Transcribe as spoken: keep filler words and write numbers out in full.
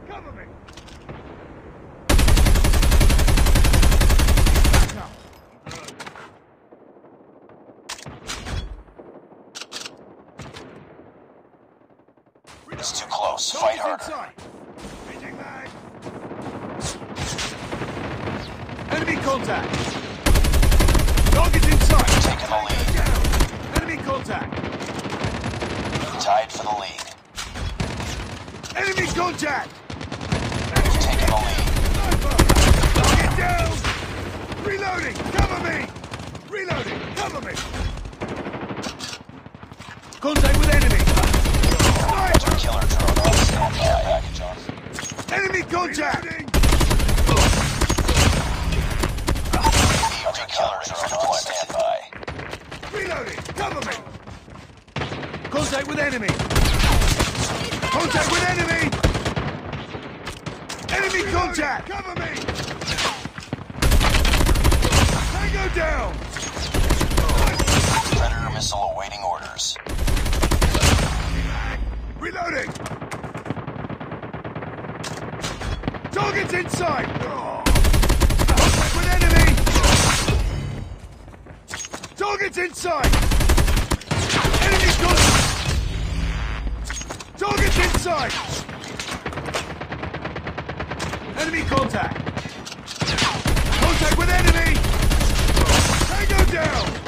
Cover me! It's too close. Fight harder. Enemy contact! Target inside! Taking the lead. Enemy contact! Tied for the lead. Enemy contact! Taking the lead. Target down! Reloading! Cover me! Reloading! Cover me! Contact with enemy! Hunter killer drone on standby. Package on. Enemy contact! Hunter killer drone on standby. Reloading! Cover me! Contact with enemy! Contact with enemy! Enemy contact! Cover me! Tango down! Predator missile awaiting orders. Reloading! Target's inside! Contact with enemy! Target's inside! Enemy's contact! Target's inside! Enemy contact! Contact with enemy! Tango down!